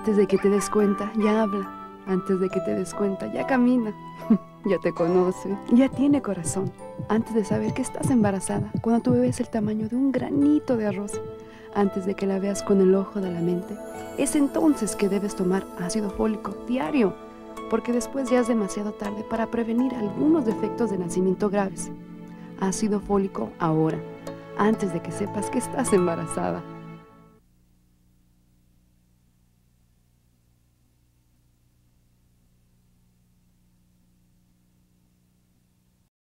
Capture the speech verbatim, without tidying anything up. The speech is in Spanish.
Antes de que te des cuenta, ya habla. Antes de que te des cuenta, ya camina. Ya te conoce, ya tiene corazón. Antes de saber que estás embarazada, cuando tu bebé es el tamaño de un granito de arroz, antes de que la veas con el ojo de la mente, es entonces que debes tomar ácido fólico diario, porque después ya es demasiado tarde para prevenir algunos defectos de nacimiento graves. Ácido fólico ahora, antes de que sepas que estás embarazada.